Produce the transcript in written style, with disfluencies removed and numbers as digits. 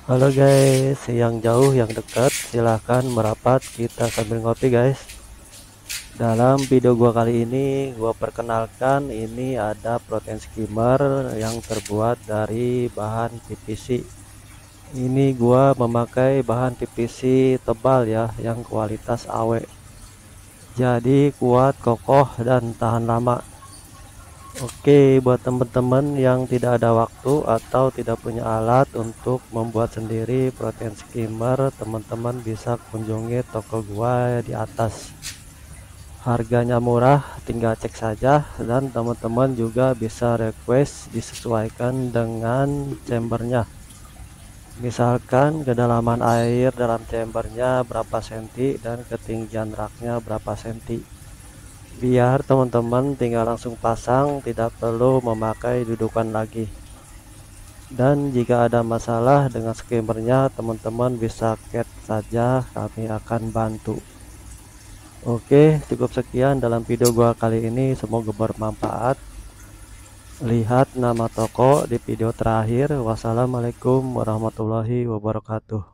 Halo guys, yang jauh yang dekat silahkan merapat kita sambil ngopi guys. Dalam video gua kali ini gua perkenalkan ini ada protein skimmer yang terbuat dari bahan PVC. Ini gua memakai bahan PVC tebal ya, yang kualitas AW. Jadi kuat, kokoh dan tahan lama. Oke, buat teman-teman yang tidak ada waktu atau tidak punya alat untuk membuat sendiri protein skimmer, teman-teman bisa kunjungi toko gua di atas. Harganya murah, tinggal cek saja, dan teman-teman juga bisa request disesuaikan dengan chambernya. Misalkan kedalaman air dalam chambernya berapa senti dan ketinggian raknya berapa senti. Biar teman-teman tinggal langsung pasang, tidak perlu memakai dudukan lagi. Dan jika ada masalah dengan skimmernya, teman-teman bisa chat saja, kami akan bantu. Oke, cukup sekian dalam video gua kali ini, semoga bermanfaat. Lihat nama toko di video terakhir. Wassalamualaikum warahmatullahi wabarakatuh.